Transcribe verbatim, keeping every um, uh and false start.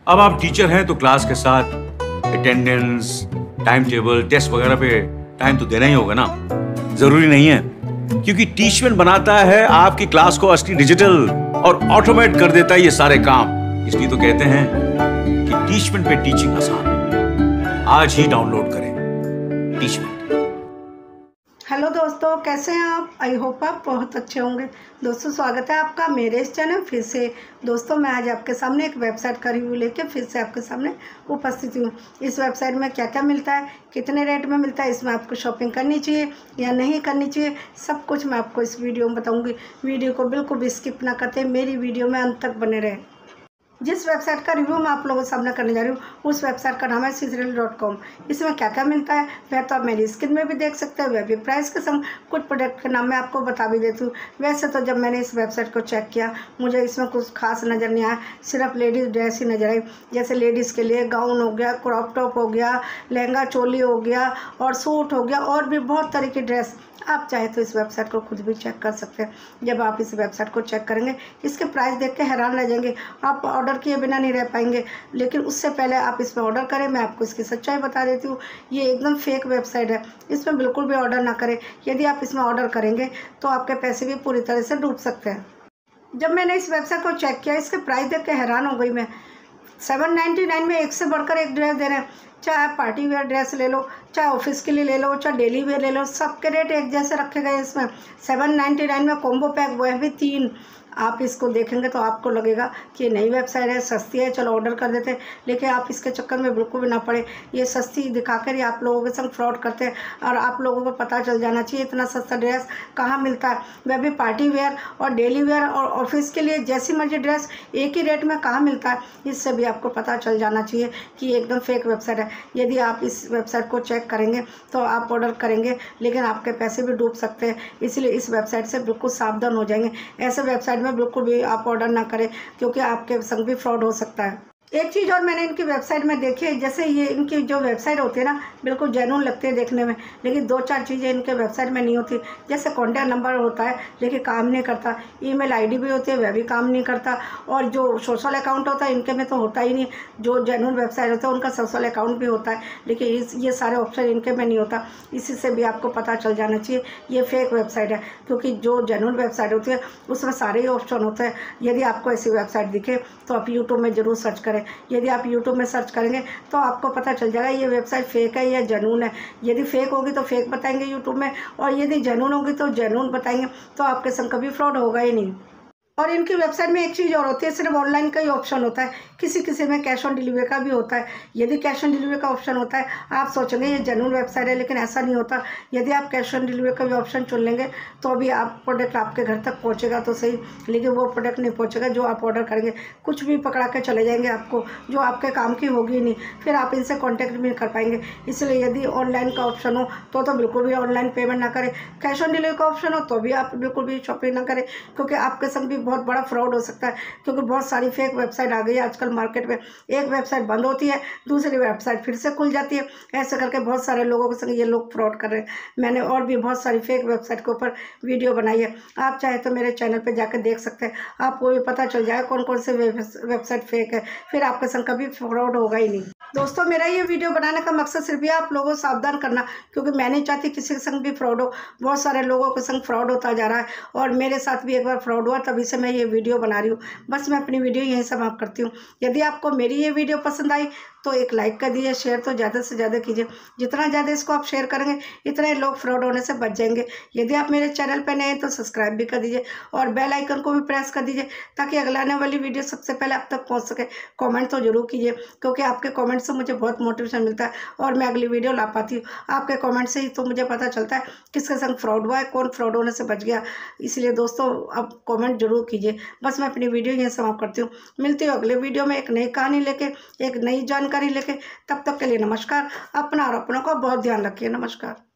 अब आप टीचर हैं तो क्लास के साथ अटेंडेंस, टाइम टेबल, टेस्ट वगैरह पे टाइम तो देना ही होगा ना। जरूरी नहीं है, क्योंकि टीचमेंट बनाता है आपकी क्लास को असली डिजिटल और ऑटोमेट कर देता है ये सारे काम। इसलिए तो कहते हैं कि टीचमेंट पे टीचिंग आसान है। आज ही डाउनलोड करें टीचमेंट। हेलो दोस्तों, कैसे हैं आप? आई होप आप बहुत अच्छे होंगे। दोस्तों, स्वागत है आपका मेरे इस चैनल फिर से। दोस्तों, मैं आज आपके सामने एक वेबसाइट का रिव्यू लेके फिर से आपके सामने उपस्थित हूँ। इस वेबसाइट में क्या क्या मिलता है, कितने रेट में मिलता है, इसमें आपको शॉपिंग करनी चाहिए या नहीं करनी चाहिए, सब कुछ मैं आपको इस वीडियो में बताऊँगी। वीडियो को बिल्कुल भी स्किप ना करते, मेरी वीडियो में अंत तक बने रहें। जिस वेबसाइट का रिव्यू मैं आप लोगों के सामने करने जा रही हूँ उस वेबसाइट का नाम है सीजरल डॉट कॉम। इसमें क्या क्या मिलता है वह तो आप मेरी स्क्रीन में भी देख सकते हैं, वह भी प्राइस के संग कुछ प्रोडक्ट के नाम मैं आपको बता भी देती हूँ। वैसे तो जब मैंने इस वेबसाइट को चेक किया मुझे इसमें कुछ खास नज़र नहीं आया, सिर्फ लेडीज़ ड्रेस ही नज़र आई। जैसे लेडीज़ के लिए गाउन हो गया, क्रॉप टॉप हो गया, लहंगा चोली हो गया और सूट हो गया, और भी बहुत तरह की ड्रेस। आप चाहे तो इस वेबसाइट को खुद भी चेक कर सकते हैं। जब आप इस वेबसाइट को चेक करेंगे इसके प्राइस देख के हैरान रह जाएंगे, आप ऑर्डर किए बिना नहीं रह पाएंगे। लेकिन उससे पहले आप इसमें ऑर्डर करें, मैं आपको इसकी सच्चाई बता देती हूँ। ये एकदम फेक वेबसाइट है, इसमें बिल्कुल भी ऑर्डर ना करें। यदि आप इसमें ऑर्डर करेंगे तो आपके पैसे भी पूरी तरह से डूब सकते हैं। जब मैंने इस वेबसाइट को चेक किया, इसके प्राइस देख के हैरान हो गई मैं। सेवन नाइन्टी नाइन में एक से बढ़कर एक ड्रेस दे रहे हैं। चाहे आप पार्टी वेयर ड्रेस ले लो, चाहे ऑफिस के लिए ले लो, चाहे डेली वेयर ले लो, सबके रेट एक जैसे रखे गए इसमें। सेवन नाइन्टी नाइन में कॉम्बो पैक, वह भी तीन। आप इसको देखेंगे तो आपको लगेगा कि ये नई वेबसाइट है, सस्ती है, चलो ऑर्डर कर देते हैं। लेकिन आप इसके चक्कर में बिल्कुल भी ना पड़े। ये सस्ती दिखाकर ही आप लोगों के संग फ्रॉड करते हैं, और आप लोगों को पता चल जाना चाहिए इतना सस्ता ड्रेस कहाँ मिलता है। वह भी पार्टी वेयर और डेली वेयर और ऑफिस के लिए जैसी मर्जी ड्रेस एक ही रेट में कहाँ मिलता है। इससे भी आपको पता चल जाना चाहिए कि ये एकदम फेक वेबसाइट है। यदि आप इस वेबसाइट को चेक करेंगे तो आप ऑर्डर करेंगे, लेकिन आपके पैसे भी डूब सकते हैं। इसलिए इस वेबसाइट से बिल्कुल सावधान हो जाएंगे। ऐसे वेबसाइट में बिल्कुल भी आप ऑर्डर ना करें, क्योंकि आपके संग भी फ्रॉड हो सकता है। एक चीज़ और मैंने इनकी वेबसाइट में देखी है, जैसे ये इनकी जो वेबसाइट होती है ना, बिल्कुल जेन्युइन लगती है देखने में, लेकिन दो चार चीज़ें इनके वेबसाइट में नहीं होती। जैसे कॉन्टैक्ट नंबर होता है लेकिन काम नहीं करता, ईमेल आईडी भी होती है वह भी काम नहीं करता, और जो सोशल अकाउंट होता है इनके में तो होता ही नहीं। जो जेन्युइन वेबसाइट होता है उनका सोशल अकाउंट भी होता है, लेकिन इस ये सारे ऑप्शन इनके में नहीं होता। इसी से भी आपको पता चल जाना चाहिए ये फेक वेबसाइट है, क्योंकि जो जेन्युइन वेबसाइट होती है उसमें सारे ही ऑप्शन होते हैं। यदि आपको ऐसी वेबसाइट दिखे तो आप यूट्यूब में ज़रूर सर्च करें। यदि आप YouTube में सर्च करेंगे तो आपको पता चल जाएगा ये वेबसाइट फेक है या जेन्युइन है। यदि फेक होगी तो फेक बताएंगे YouTube में, और यदि जेन्युइन होगी तो जेन्युइन बताएंगे। तो आपके संग कभी फ्रॉड होगा ही नहीं। और इनकी वेबसाइट में एक चीज़ और होती है, सिर्फ ऑनलाइन का ही ऑप्शन होता है, किसी किसी में कैश ऑन डिलीवरी का भी होता है। यदि कैश ऑन डिलीवरी का ऑप्शन होता है, आप सोचेंगे ये जेन्युइन वेबसाइट है, लेकिन ऐसा नहीं होता। यदि आप कैश ऑन डिलीवरी का भी ऑप्शन चुन लेंगे तो अभी आप प्रोडक्ट आपके घर तक पहुंचेगा तो सही, लेकिन वो प्रोडक्ट नहीं पहुंचेगा जो आप ऑर्डर करेंगे। कुछ भी पकड़ा के चले जाएंगे आपको, जो आपके काम की होगी नहीं, फिर आप इनसे कॉन्टैक्ट भी नहीं कर पाएंगे। इसलिए यदि ऑनलाइन का ऑप्शन हो तो तो बिल्कुल भी ऑनलाइन पेमेंट ना करें। कैश ऑन डिलीवरी का ऑप्शन हो तो भी आप बिल्कुल भी शॉपिंग ना करें, क्योंकि आपके संग भी बहुत बड़ा फ्रॉड हो सकता है। क्योंकि बहुत सारी फेक वेबसाइट आ गई है आजकल मार्केट में। एक वेबसाइट बंद होती है, दूसरी वेबसाइट फिर से खुल जाती है। ऐसे करके बहुत सारे लोगों के संग ये लोग फ्रॉड कर रहे हैं। मैंने और भी बहुत सारी फेक वेबसाइट के ऊपर वीडियो बनाई है, आप चाहे तो मेरे चैनल पे जाकर देख सकते हैं। आपको भी पता चल जाएगा कौन कौन से वेबसाइट फेक है, फिर आपके संग कभी फ्रॉड होगा ही नहीं। दोस्तों, मेरा ये वीडियो बनाने का मकसद सिर्फ ये आप लोगों को सावधान करना, क्योंकि मैं नहीं चाहती किसी के संग भी फ्रॉड हो। बहुत सारे लोगों के संग फ्रॉड होता जा रहा है, और मेरे साथ भी एक बार फ्रॉड हुआ, तभी से मैं ये वीडियो बना रही हूँ। बस मैं अपनी वीडियो यहीं समाप्त करती हूँ। यदि आपको मेरी ये वीडियो पसंद आई तो एक लाइक कर दीजिए, शेयर तो ज़्यादा से ज़्यादा कीजिए। जितना ज़्यादा इसको आप शेयर करेंगे इतने लोग फ्रॉड होने से बच जाएंगे। यदि आप मेरे चैनल पर नए हैं तो सब्सक्राइब भी कर दीजिए, और बेल आइकन को भी प्रेस कर दीजिए, ताकि अगला आने वाली वीडियो सबसे पहले आप तक पहुँच सके। कॉमेंट तो जरूर कीजिए, क्योंकि आपके कॉमेंट से मुझे बहुत मोटिवेशन मिलता है और मैं अगली वीडियो ला पाती हूँ। आपके कमेंट से ही तो मुझे पता चलता है किसके संग फ्रॉड हुआ है, कौन फ्रॉड होने से बच गया। इसलिए दोस्तों, आप कमेंट जरूर कीजिए। बस मैं अपनी वीडियो यहीं समाप्त करती हूँ। मिलती हूँ अगले वीडियो में एक नई कहानी लेके, एक नई जानकारी लेके। तब तक के लिए नमस्कार। अपना और अपनों का बहुत ध्यान रखिए। नमस्कार।